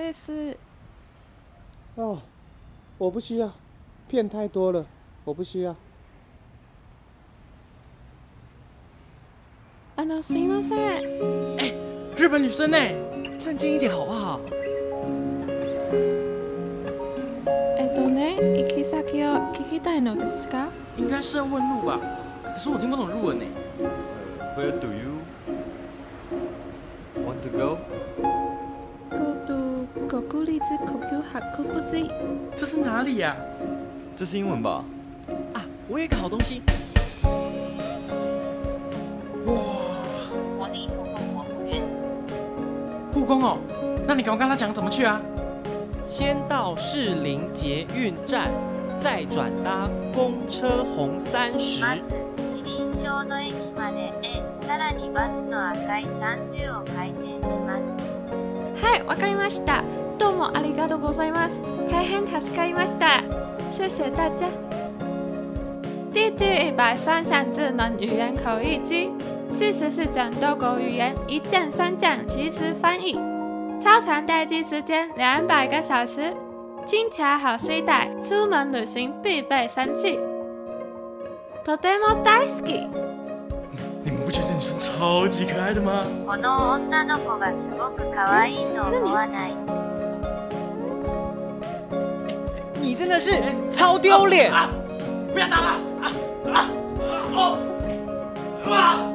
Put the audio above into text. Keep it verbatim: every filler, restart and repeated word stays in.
です。 哦，我不需要，骗太多了，我不需要。 あのすいません。 哎，日本女生呢？ 正经一点好不好？ えっとね、行き先を聞きたいのですが。 应该是要问路吧？可是我听不懂日文呢。 Where do you want to go? Go to 国立呼吸博物館。 这是哪里呀？ 这是英文吧？ 啊，我有一个好东西。哇！故宫哦，那你赶快跟他讲怎么去啊？ 先到士林捷运站，再转搭公车红三十。 まず士林小野駅までへ、さらにバスの赤いさんじゅうを開店します。 はい、わかりました。どうもありがとうございます。大変助かりました。谢谢大家。第一百双向智能语言口译机，四十四种多国语言，一键双降即时翻译，超长待机时间两百个小时，轻巧好携带，出门旅行必备神器。とても大好き。 你们不觉得女生超级可爱的吗？ この女の子がすごく可愛いと思わない？ 你真的是超丢脸！ 啊！不要打了！啊啊！哦！啊！